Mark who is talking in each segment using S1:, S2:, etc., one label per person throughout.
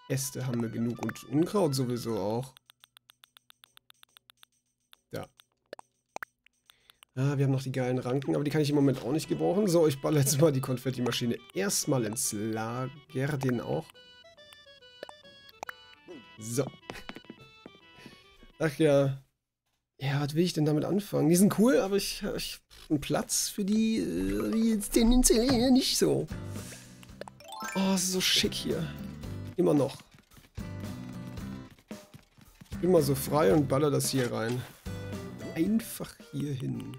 S1: Äste haben wir genug und Unkraut sowieso auch. Ja. Ah, wir haben noch die geilen Ranken, aber die kann ich im Moment auch nicht gebrauchen. So, ich baller jetzt mal die Konfetti-Maschine erstmal ins Lager, den auch. So. Ach ja. Ja, was will ich denn damit anfangen? Die sind cool, aber ich einen Platz für die jetzt tendenziell nicht so. Oh, es ist so schick hier. Immer noch. Ich bin mal so frei und baller das hier rein. Einfach hier hin.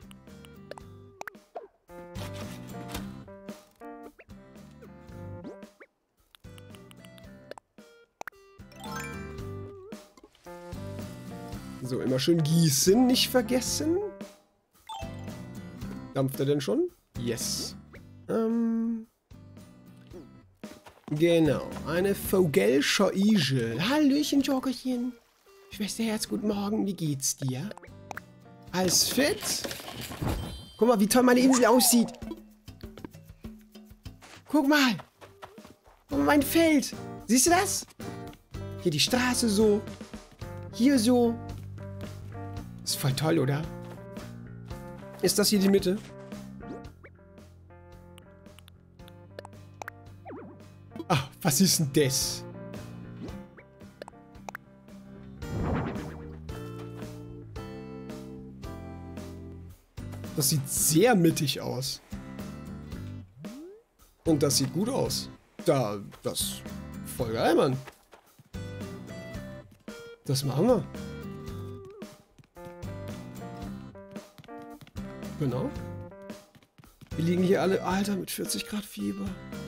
S1: So, immer schön gießen, nicht vergessen. Dampft er denn schon? Yes. Genau, eine Vogelscher Igel. Hallöchen, Jokerchen. Schwesterherz, guten Morgen, wie geht's dir? Alles fit? Guck mal, wie toll meine Insel aussieht. Guck mal. Guck mal, mein Feld. Siehst du das? Hier die Straße so. Hier so. Ist voll toll, oder? Ist das hier die Mitte? Ach, was ist denn das? Das sieht sehr mittig aus. Und das sieht gut aus. Das ist voll geil, Mann. Das machen wir. Genau. Wir liegen hier alle, Alter, mit 40 Grad Fieber.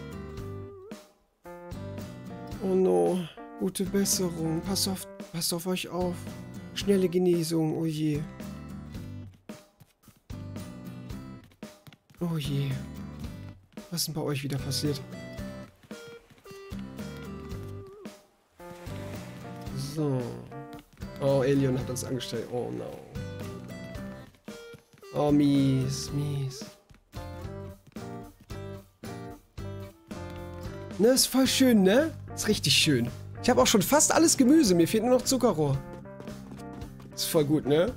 S1: Oh no. Gute Besserung. Passt auf euch auf. Schnelle Genesung. Oh je. Oh je. Was ist denn bei euch wieder passiert? So. Oh, Alien hat uns angestellt. Oh no. Oh, mies, mies. Ne, ist voll schön, ne? Ist richtig schön. Ich habe auch schon fast alles Gemüse. Mir fehlt nur noch Zuckerrohr. Ist voll gut, ne?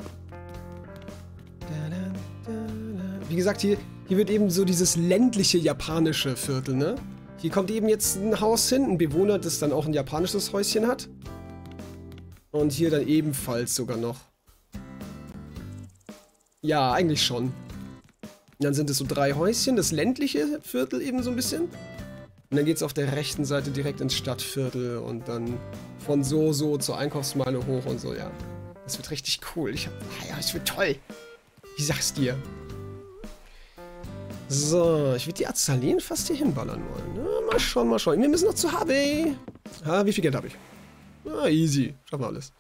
S1: Wie gesagt, hier wird eben so dieses ländliche japanische Viertel, ne? Hier kommt eben jetzt ein Haus hin, ein Bewohner, das dann auch ein japanisches Häuschen hat. Und hier dann ebenfalls sogar noch. Ja, eigentlich schon. Und dann sind es so 3 Häuschen, das ländliche Viertel eben so ein bisschen. Und dann geht es auf der rechten Seite direkt ins Stadtviertel und dann von so zur Einkaufsmeile hoch und so, ja. Das wird richtig cool. Ja, es wird toll. Ich sag's dir. So, ich würde die Azaleen fast hier hinballern wollen. Ja, mal schauen, mal schauen. Wir müssen noch zu HB. Ah, wie viel Geld habe ich? Ah, easy. Schaffen wir alles.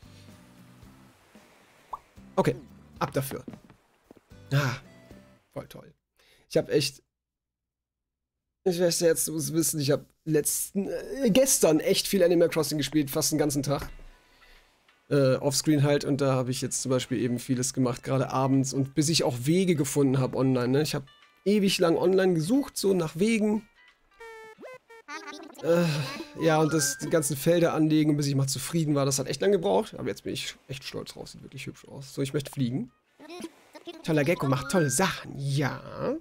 S1: Okay, ab dafür. Ah, voll toll. Ich habe echt... Ich weiß jetzt, du musst wissen, ich habe gestern echt viel Animal Crossing gespielt, fast den ganzen Tag. Offscreen halt, und da habe ich jetzt zum Beispiel eben vieles gemacht, gerade abends, und bis ich auch Wege gefunden habe online, ne? Ich habe ewig lang online gesucht, so nach Wegen. Ja, und die ganzen Felder anlegen, bis ich mal zufrieden war, das hat echt lange gebraucht, aber jetzt bin ich echt stolz drauf, sieht wirklich hübsch aus. So, ich möchte fliegen. Toller Gecko, macht tolle Sachen, ja.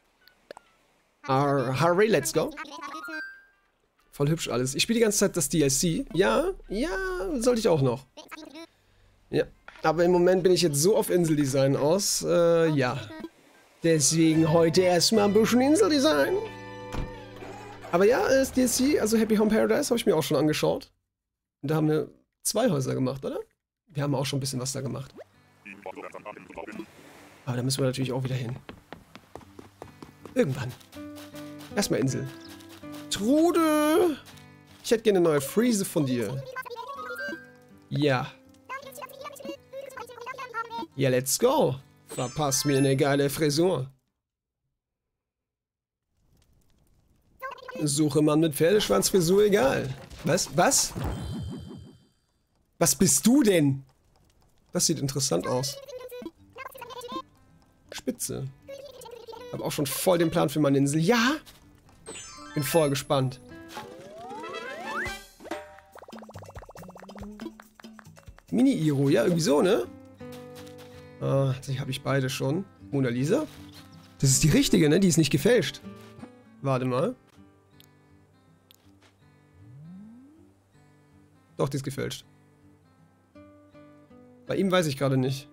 S1: Hurry, let's go. Voll hübsch alles. Ich spiele die ganze Zeit das DLC. Ja, sollte ich auch noch. Ja, aber im Moment bin ich jetzt so auf Inseldesign aus. Ja. Deswegen heute erstmal ein bisschen Inseldesign. Aber ja, das DLC, also Happy Home Paradise, habe ich mir auch schon angeschaut. Und da haben wir 2 Häuser gemacht, oder? Wir haben auch schon ein bisschen was da gemacht. Aber da müssen wir natürlich auch wieder hin. Irgendwann. Erstmal Insel. Trude! Ich hätte gerne eine neue Friese von dir. Ja. Ja, let's go. Verpass mir eine geile Frisur. Suche Mann mit Pferdeschwanzfrisur, egal. Was? Was? Was bist du denn? Das sieht interessant aus. Spitze. Hab auch schon voll den Plan für meine Insel. Ja! Bin voll gespannt. Mini-Iro, ja, irgendwie so, ne? Ah, die habe ich beide schon. Mona Lisa? Das ist die richtige, ne? Die ist nicht gefälscht. Warte mal. Doch, die ist gefälscht. Bei ihm weiß ich gerade nicht.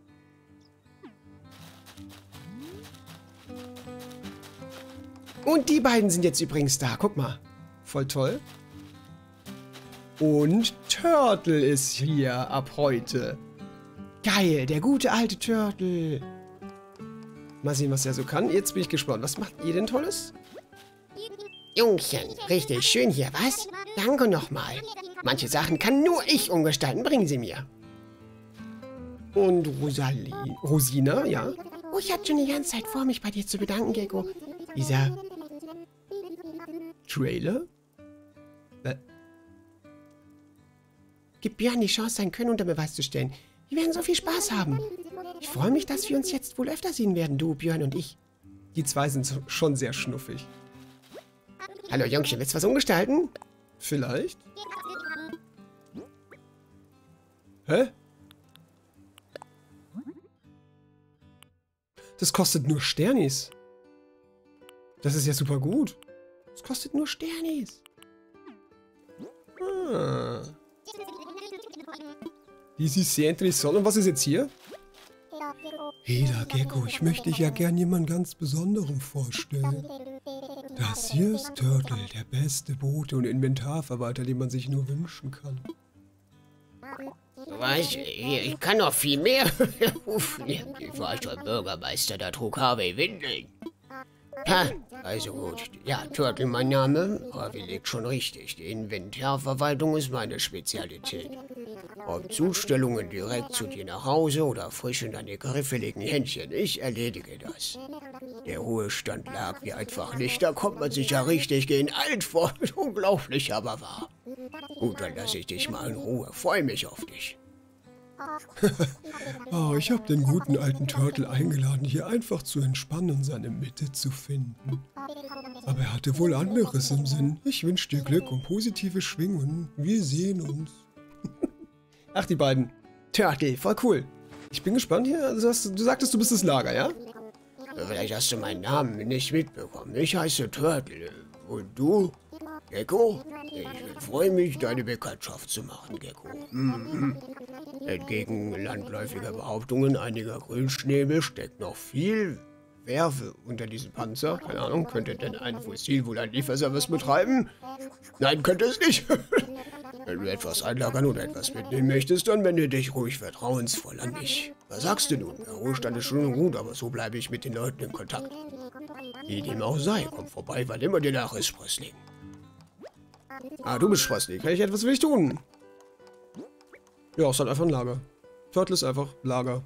S1: Und die beiden sind jetzt übrigens da. Guck mal. Voll toll. Und Turtle ist hier ab heute. Geil, der gute alte Turtle. Mal sehen, was er so kann. Jetzt bin ich gespannt. Was macht ihr denn Tolles?
S2: Jungchen, richtig schön hier, was? Danke nochmal. Manche Sachen kann nur ich umgestalten. Bringen Sie mir.
S1: Und Rosina, ja?
S2: Oh, ich hatte schon die ganze Zeit vor, mich bei dir zu bedanken, Gecko. Dieser
S1: Trailer?
S2: Gib Björn die Chance, sein Können unter Beweis zu stellen. Wir werden so viel Spaß haben. Ich freue mich, dass wir uns jetzt wohl öfter sehen werden, du, Björn und ich.
S1: Die zwei sind schon sehr schnuffig.
S2: Hallo, Jungchen, willst du was umgestalten?
S1: Vielleicht? Hä? Das kostet nur Sternis. Das ist ja super gut. Das kostet nur Sternis. Ah. Das ist sehr interessant. Und was ist jetzt hier? Heda Gecko, ich möchte dich ja gern jemand ganz Besonderem vorstellen. Das hier ist Turtle, der beste Bote und Inventarverwalter, den man sich nur wünschen kann.
S2: Was? Ich kann noch viel mehr. Ich war schon Bürgermeister, da trug Harvey Windeln. Ha, also gut. Ja, Turtle mein Name. Harvey liegt schon richtig. Die Inventarverwaltung ist meine Spezialität. Ob Zustellungen direkt zu dir nach Hause oder frisch in deine griffeligen Händchen, ich erledige das. Der Ruhestand lag wie einfach nicht, da kommt man sich ja richtig gegen alt vor. Unglaublich, aber wahr. Gut, dann lasse ich dich mal in Ruhe. Freue mich auf dich.
S1: Oh, ich habe den guten alten Turtle eingeladen, hier einfach zu entspannen und seine Mitte zu finden. Aber er hatte wohl anderes im Sinn. Ich wünsche dir Glück und positive Schwingungen. Wir sehen uns. Ach, die beiden. Turtle, voll cool. Ich bin gespannt hier. Also du sagtest, du bist das Lager, ja?
S2: Vielleicht hast du meinen Namen nicht mitbekommen. Ich heiße Turtle. Und du? Gecko? Ich freue mich, deine Bekanntschaft zu machen, Gecko. Entgegen landläufiger Behauptungen einiger Grünschnäbel steckt noch viel Werfe unter diesem Panzer. Keine Ahnung, könnte denn ein Fossil wohl einen Lieferservice betreiben? Nein, könnte es nicht. Wenn du etwas einlagern oder etwas mitnehmen möchtest, dann wende dich ruhig vertrauensvoll an mich. Was sagst du nun? Der Ruhestand ist schon gut, aber so bleibe ich mit den Leuten in Kontakt. Wie dem auch sei, komm vorbei, wann immer dir nach ist, Sprössling.
S1: Ah, du bist Sprössling. Kann ich etwas für dich tun? Ja, ist halt einfach ein Lager. Turtle ist einfach Lager.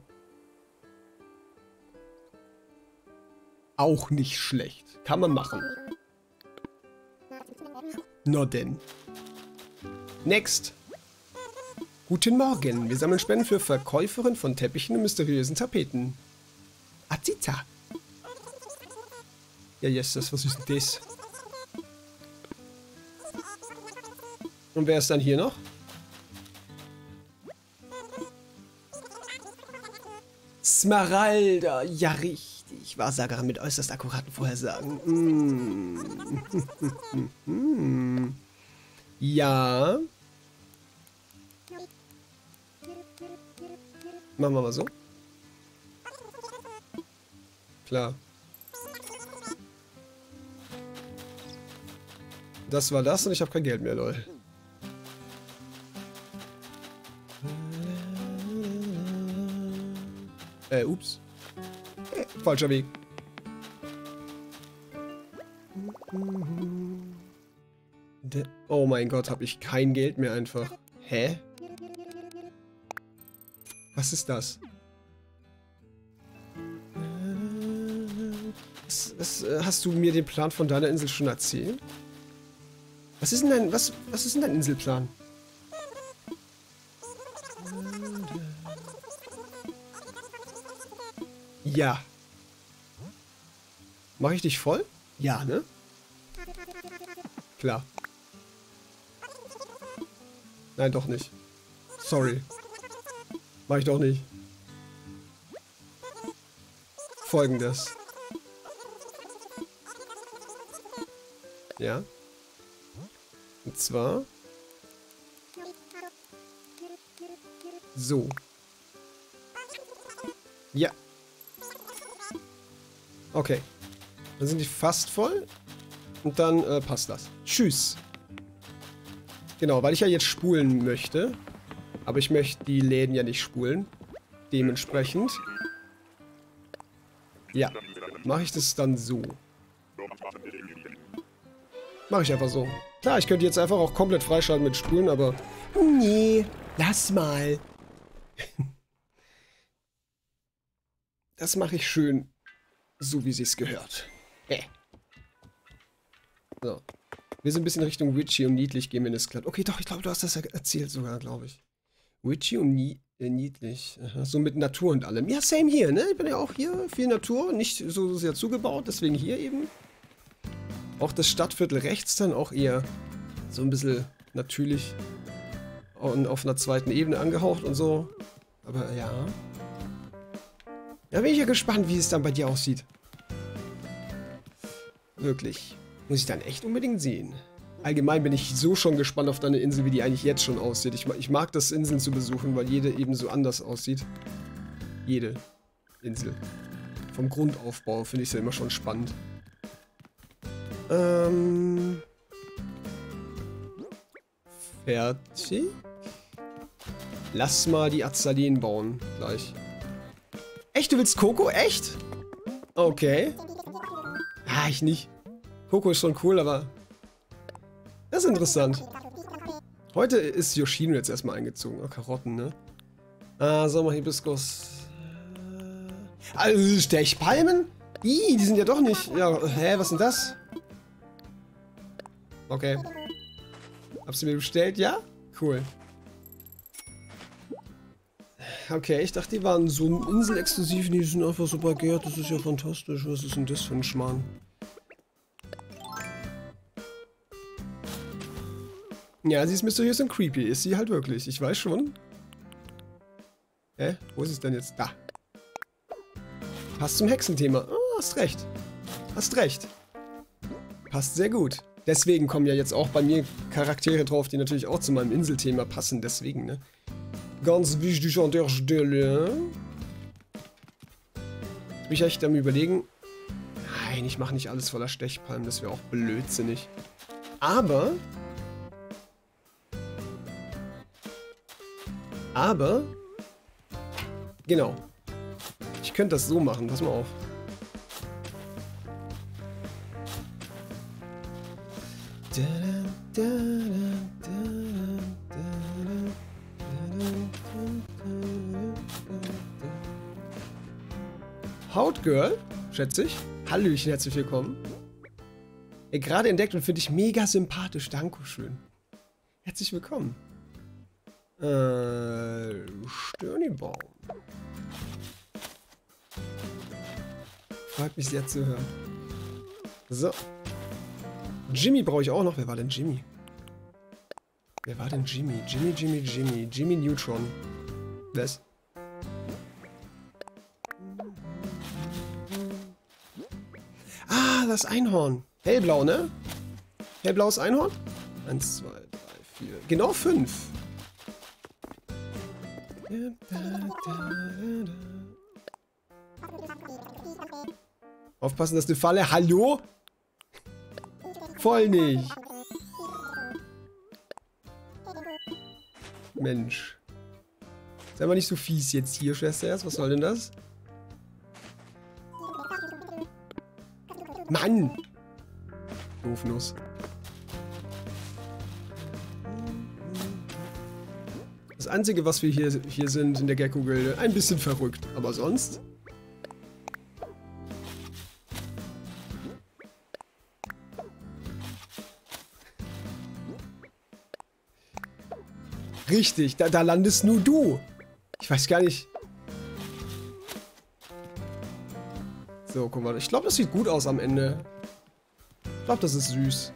S1: Auch nicht schlecht. Kann man machen. Na denn. Next. Guten Morgen. Wir sammeln Spenden für Verkäuferin von Teppichen und mysteriösen Tapeten. Azita. Ja, yes, was ist denn das? Und wer ist dann hier noch? Smaralda. Ja, richtig. Wahrsagerin mit äußerst akkuraten Vorhersagen. Ja. Machen wir mal so. Klar. Das war das und ich habe kein Geld mehr, lol. Ups. Falscher Weg. Oh mein Gott, habe ich kein Geld mehr einfach. Hä? Was ist das? Hast du mir den Plan von deiner Insel schon erzählt? Was ist denn dein Inselplan? Ja. Mache ich dich voll? Ja, ne? Klar. Nein, doch nicht. Sorry. Mach ich doch nicht. Folgendes. Ja. Und zwar... So. Ja. Okay. Dann sind die fast voll. Und dann passt das. Tschüss. Genau, weil ich ja jetzt spulen möchte. Aber ich möchte die Läden ja nicht spulen. Dementsprechend. Ja. Mache ich das dann so. Mache ich einfach so. Klar, ich könnte jetzt einfach auch komplett freischalten mit Spulen, aber... Nee, lass mal. Das mache ich schön, so wie sich's gehört. So. Wir sind ein bisschen Richtung Witchy und niedlich gehen wir in das glatt. Okay, doch, ich glaube, du hast das ja erzählt sogar, glaube ich. Witchy und niedlich. Aha, so mit Natur und allem. Ja, same hier, ne? Ich bin ja auch hier. Viel Natur, nicht so sehr zugebaut, deswegen hier eben. Auch das Stadtviertel rechts dann auch eher so ein bisschen natürlich und auf einer zweiten Ebene angehaucht und so. Aber ja. Da bin ich ja gespannt, wie es dann bei dir aussieht. Wirklich. Muss ich dann echt unbedingt sehen. Allgemein bin ich so schon gespannt auf deine Insel, wie die eigentlich jetzt schon aussieht. Ich mag das, Inseln zu besuchen, weil jede eben so anders aussieht. Jede Insel. Vom Grundaufbau finde ich es ja immer schon spannend. Fertig. Lass mal die Azaleen bauen, gleich. Echt, du willst Coco? Echt? Okay. Ah, ich nicht. Coco ist schon cool, aber... Das ist interessant. Heute ist Yoshino jetzt erstmal eingezogen. Oh, Karotten, ne? Sommerhibiskus. Also, Stechpalmen? Ih, die sind ja doch nicht... Ja, hä, was sind das? Okay. Habst du mir bestellt? Ja? Cool. Okay, ich dachte, die waren so inselexklusiv. Die sind einfach so begehrt. Das ist ja fantastisch. Was ist denn das für ein Schmarrn? Ja, sie ist mysteriös und creepy. Ist sie halt wirklich. Ich weiß schon. Hä? Wo ist es denn jetzt? Da. Passt zum Hexenthema. Oh, hast recht. Hast recht. Passt sehr gut. Deswegen kommen ja jetzt auch bei mir Charaktere drauf, die natürlich auch zu meinem Inselthema passen. Deswegen, ne? Ganz wichtig an der Stelle. Jetzt bin ich echt am Überlegen. Nein, ich mache nicht alles voller Stechpalmen. Das wäre auch blödsinnig. Aber... Genau. Ich könnte das so machen. Pass mal auf. Hautgirl, schätze ich. Hallöchen, herzlich willkommen. Gerade entdeckt und finde ich mega sympathisch. Dankeschön. Herzlich willkommen. Stirnibaum. Freut mich sehr zu hören. So. Jimmy brauche ich auch noch. Wer war denn Jimmy? Wer war denn Jimmy? Jimmy Neutron. Was? Ah, das Einhorn. Hellblau, ne? Hellblaues Einhorn? 1, 2, 3, 4. Genau 5. Aufpassen, dass eine Falle... Hallo? Voll nicht. Mensch. Sei mal nicht so fies jetzt hier, Schwester. Was soll denn das? Mann! Doofnuss. Das Einzige, was wir hier sind in der Gecko-Gilde, ein bisschen verrückt. Aber sonst... Richtig, da landest nur du. Ich weiß gar nicht. So, guck mal. Ich glaube, das sieht gut aus am Ende. Ich glaube, das ist süß.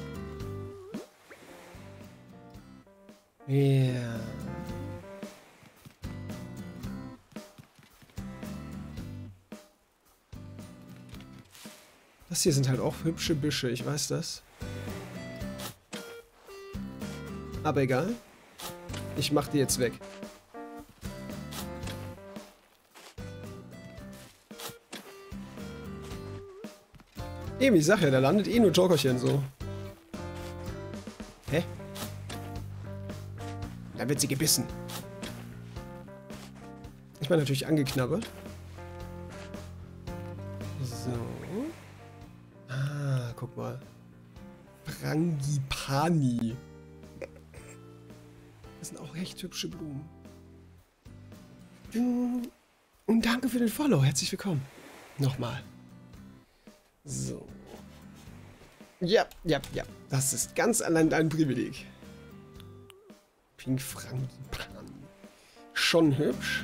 S1: Ja. Das hier sind halt auch hübsche Büsche, ich weiß das. Aber egal. Ich mach die jetzt weg. Eben, ich sag ja, da landet eh nur Jokerchen so. Hä? Da wird sie gebissen. Ich meine natürlich angeknabbert. So. Ah, guck mal. Frangipani. Das sind auch echt hübsche Blumen. Und danke für den Follow. Herzlich willkommen. Nochmal. So. Ja. Das ist ganz allein dein Privileg. Pink Frangipani. Schon hübsch.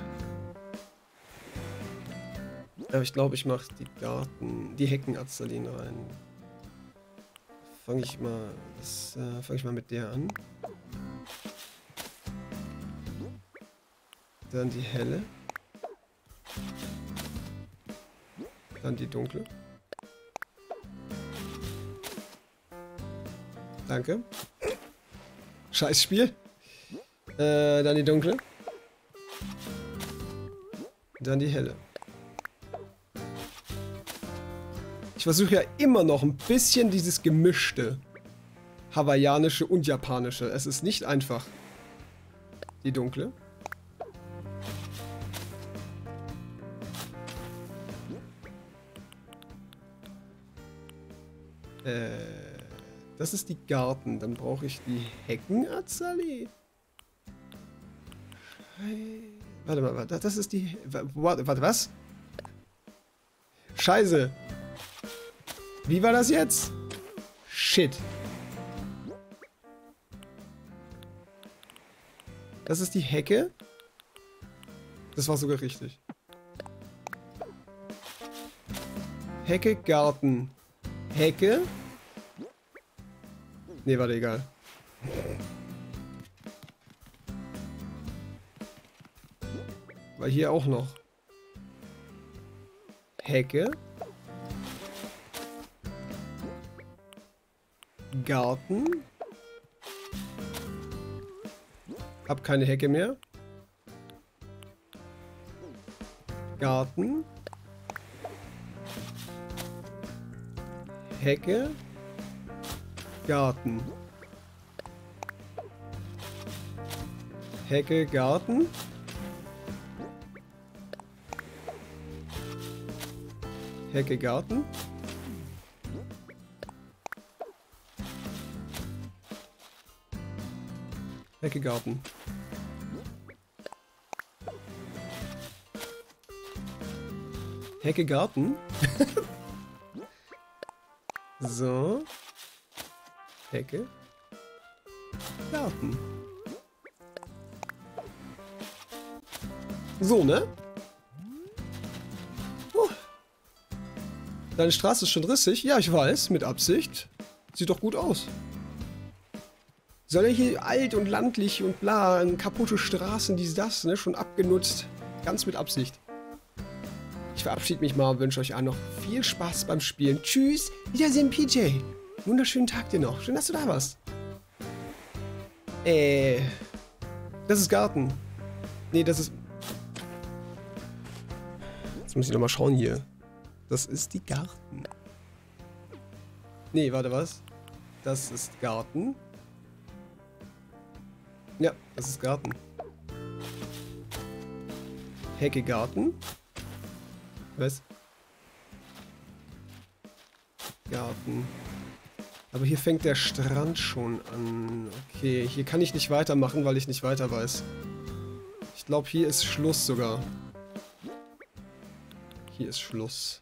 S1: Aber ich glaube, ich mache die Heckenazalin rein. Fange ich mal mit der an. Dann die helle. Dann die dunkle. Danke. Scheiß Spiel. Dann die dunkle. Dann die helle. Ich versuche ja immer noch ein bisschen dieses gemischte hawaiianische und japanische. Es ist nicht einfach. Die dunkle. Das ist die Garten. Dann brauche ich die Heckenazalin. Warte mal, das ist die... Warte, was? Scheiße. Wie war das jetzt? Shit. Das ist die Hecke. Das war sogar richtig. Hecke, Garten. Hecke. Nee, warte, egal. Weil hier auch noch. Hecke. Garten. Hab keine Hecke mehr. Garten. Hecke. Garten. Hecke, Garten. Hecke, Garten. Hecke, Garten. Hecke, Garten. So. Hecke. Garten. So, ne? Deine Straße ist schon rissig. Ja, ich weiß, mit Absicht. Sieht doch gut aus. Soll ja hier alt und landlich und bla, kaputte Straßen, dies, das, ne? Schon abgenutzt. Ganz mit Absicht. Ich verabschiede mich mal und wünsche euch allen noch viel Spaß beim Spielen. Tschüss, Wiedersehen, PJ. Wunderschönen Tag dir noch. Schön, dass du da warst. Das ist Garten. Nee, das ist... Jetzt muss ich nochmal schauen hier. Das ist die Garten. Nee, warte, was? Das ist Garten. Ja, das ist Garten. Hecke, Garten. Was? Garten. Aber hier fängt der Strand schon an. Okay, hier kann ich nicht weitermachen, weil ich nicht weiter weiß. Ich glaube, hier ist Schluss sogar. Hier ist Schluss.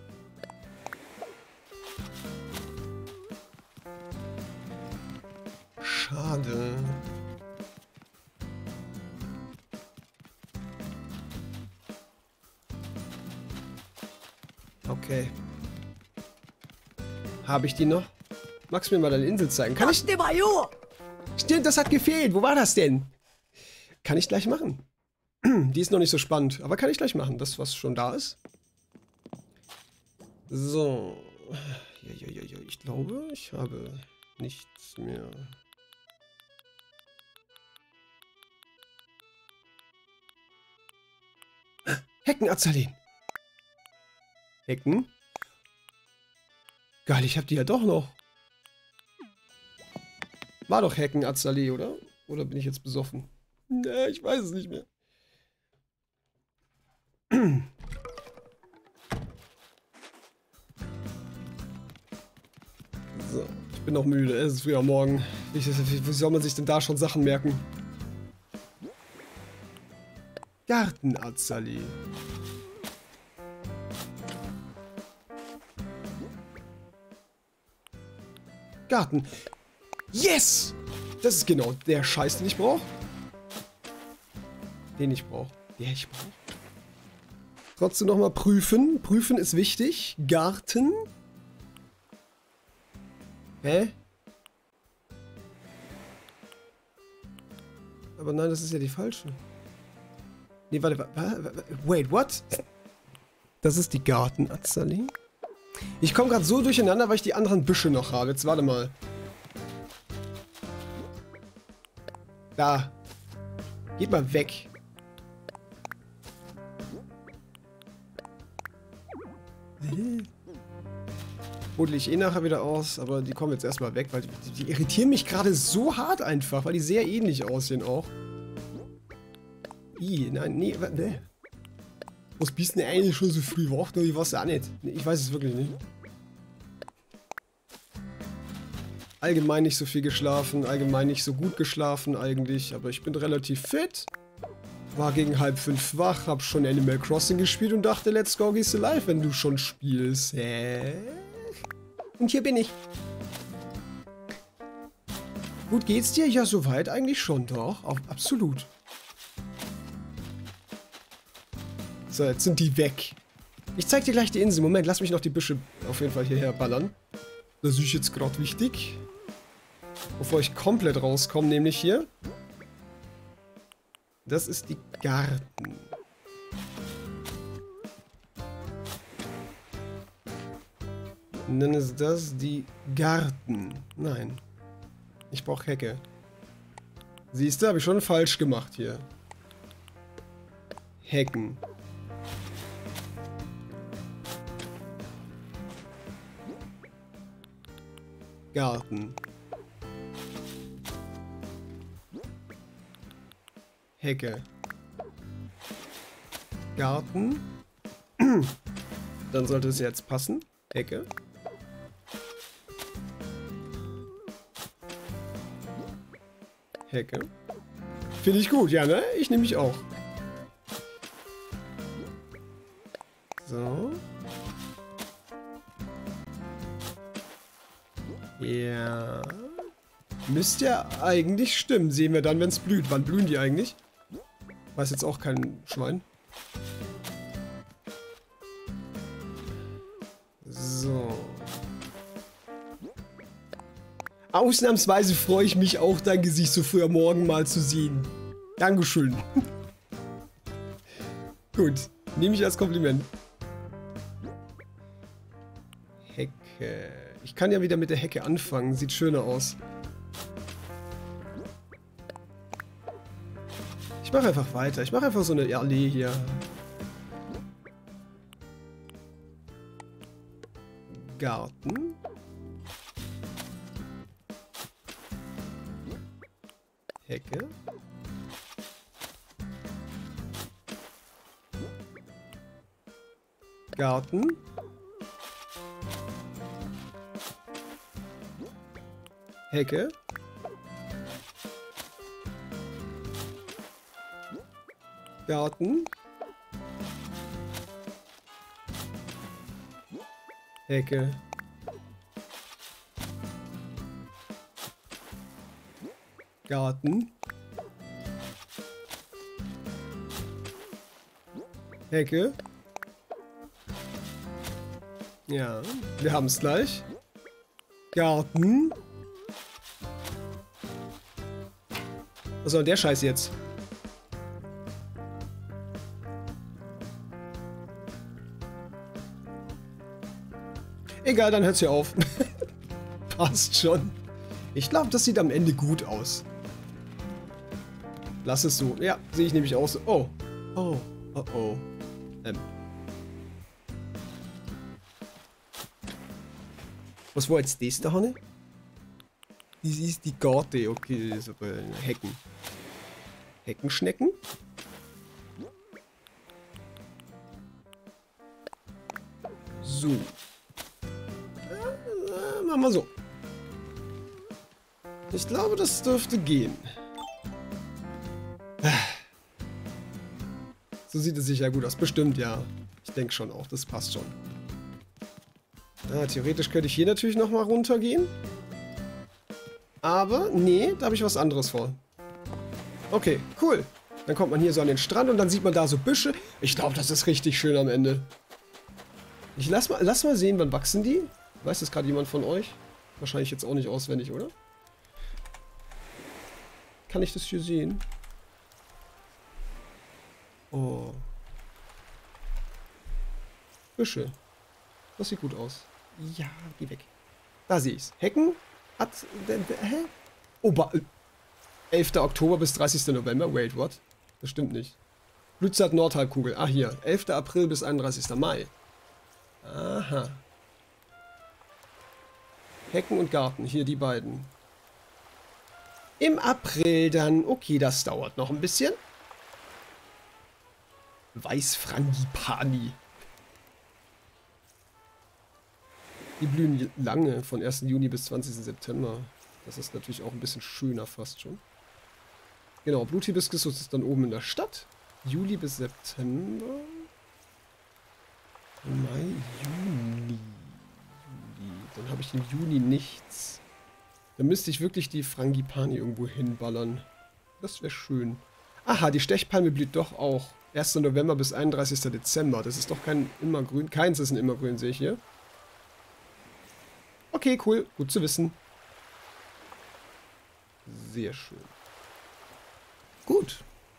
S1: Schade. Okay. Habe ich die noch? Magst du mir mal deine Insel zeigen? Kann ich... Stimmt, das hat gefehlt. Wo war das denn? Kann ich gleich machen. Die ist noch nicht so spannend, aber kann ich gleich machen. Das, was schon da ist. So. Ja, ich glaube, ich habe nichts mehr. Heckenazalin. Hecken? Geil, ich habe die ja doch noch. War doch Heckenazalin, oder? Oder bin ich jetzt besoffen? Ja, ich weiß es nicht mehr. So, ich bin noch müde. Es ist früh am Morgen. Wie soll man sich denn da schon Sachen merken? Gartenazalin. Garten. Yes! Das ist genau der Scheiß, den ich brauche. Den ich brauche. Der ich brauche. Trotzdem nochmal prüfen. Prüfen ist wichtig. Garten. Hä? Aber nein, das ist ja die falsche. Nee, warte. Wait, what? Das ist die Gartenazalin? Ich komme gerade so durcheinander, weil ich die anderen Büsche noch habe. Jetzt warte mal. Da. Geht mal weg. Buddel ich eh nachher wieder aus, aber die kommen jetzt erstmal weg, weil die irritieren mich gerade so hart einfach, weil die sehr ähnlich aussehen auch. Nein, nee, ne. Was bist du denn eigentlich schon so früh wach? Ich weiß auch nicht. Ich weiß es wirklich nicht. Allgemein nicht so viel geschlafen, allgemein nicht so gut geschlafen eigentlich, aber ich bin relativ fit. War gegen 4:30 wach, hab schon Animal Crossing gespielt und dachte, let's go, gehst du live, wenn du schon spielst. Hä? Und hier bin ich. Gut geht's dir? Ja, soweit eigentlich schon, doch. Absolut. So, jetzt sind die weg. Ich zeig dir gleich die Insel. Moment, lass mich noch die Büsche auf jeden Fall hierher ballern. Das ist jetzt gerade wichtig. Bevor ich komplett rauskomme, nämlich hier. Das ist die Garten. Und dann ist das die Garten. Nein. Ich brauche Hecke. Siehst du, habe ich schon falsch gemacht hier. Hecken. Garten. Hecke. Garten. Dann sollte es jetzt passen. Hecke. Hecke. Finde ich gut, ja, ne? Ich nehme mich auch. So. Ja. Müsste ja eigentlich stimmen. Sehen wir dann, wenn es blüht. Wann blühen die eigentlich? Weiß jetzt auch kein Schwein. So. Ausnahmsweise freue ich mich auch, dein Gesicht so früh am Morgen mal zu sehen. Dankeschön. Gut. Nehme ich als Kompliment. Hecke. Ich kann ja wieder mit der Hecke anfangen. Sieht schöner aus. Ich mache einfach weiter. Ich mache einfach so eine Allee hier. Garten. Hecke. Garten. Hecke. Garten. Hecke. Garten. Hecke. Ja, wir haben es gleich. Garten. Was soll denn der Scheiß jetzt? Egal, dann hört's hier auf. Passt schon. Ich glaube, das sieht am Ende gut aus. Lass es so. Ja, sehe ich nämlich auch so. Oh. Oh. Oh oh. Was war jetzt das da, Hanne? Das ist die Karte. Okay, das ist aber Hecken. Heckenschnecken? So. Machen wir so. Ich glaube, das dürfte gehen. So sieht es sicher gut aus. Bestimmt, ja. Ich denke schon auch. Das passt schon. Ja, theoretisch könnte ich hier natürlich nochmal runtergehen. Aber, nee, da habe ich was anderes vor. Okay, cool. Dann kommt man hier so an den Strand und dann sieht man da so Büsche. Ich glaube, das ist richtig schön am Ende. Ich lass mal sehen, wann wachsen die? Weiß das gerade jemand von euch? Wahrscheinlich jetzt auch nicht auswendig, oder? Kann ich das hier sehen? Oh. Büsche. Das sieht gut aus. Ja, geh weg. Da sehe ich's. Hecken hat... Hä? Oh, 11. Oktober bis 30. November. Wait, what? Das stimmt nicht. Blütezeit Nordhalbkugel. Ah, hier. 11. April bis 31. Mai. Aha. Hecken und Garten. Hier die beiden. Im April dann. Okay, das dauert noch ein bisschen. Weißfrangipani. Die blühen lange, von 1. Juni bis 20. September. Das ist natürlich auch ein bisschen schöner fast schon. Genau, Bluthibiskus ist dann oben in der Stadt. Juli bis September. Mai, Juni. Dann habe ich im Juni nichts. Dann müsste ich wirklich die Frangipani irgendwo hinballern. Das wäre schön. Aha, die Stechpalme blüht doch auch. 1. November bis 31. Dezember. Das ist doch kein Immergrün. Keins ist ein Immergrün, sehe ich hier. Okay, cool. Gut zu wissen. Sehr schön. Gut.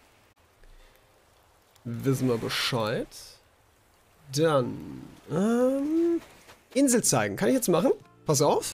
S1: Wissen wir Bescheid. Dann, Insel zeigen. Kann ich jetzt machen? Pass auf.